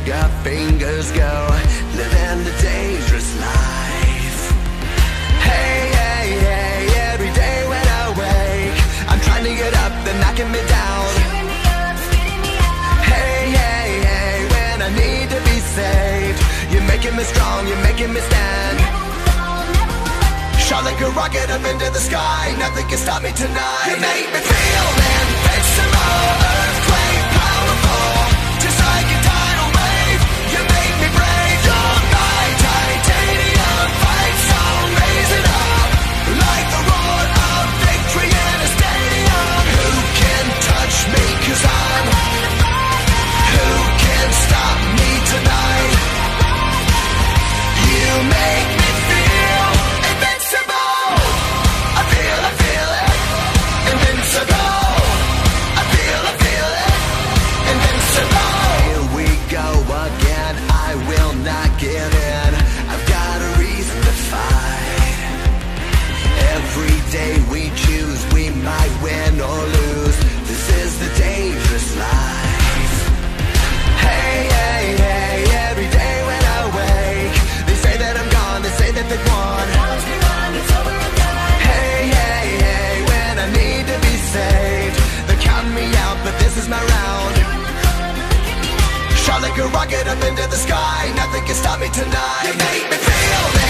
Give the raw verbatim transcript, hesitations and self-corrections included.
trigger fingers go, living the dangerous life. Hey, hey, hey, every day when I wake, I'm trying to get up, they're knocking me down. Hey, hey, hey, when I need to be saved, you're making me strong, you're making me stand. Shot like a rocket up into the sky, nothing can stop me tonight. You make me feel invincible, earthquake powerful, just like a tidal wave. You make me brave, you're my titanium fight song, raise it up like the roar of victory in a stadium. Who can touch me, cause I'm, who can stop me tonight? You make me feel invincible. I feel, I feel it, invincible. I feel, I feel it, invincible. Here we go again, I will not give in. I've got a reason to fight. Every day we choose, we might win or lose. This is the dangerous life. Hey, hey, hey, every day when I wake, they say that I'm gone, they say that they've won. Hey, hey, hey, when I need to be saved, they're counting me out, but this is my round. Shot like a rocket up into the sky, nothing can stop me tonight. You make me feel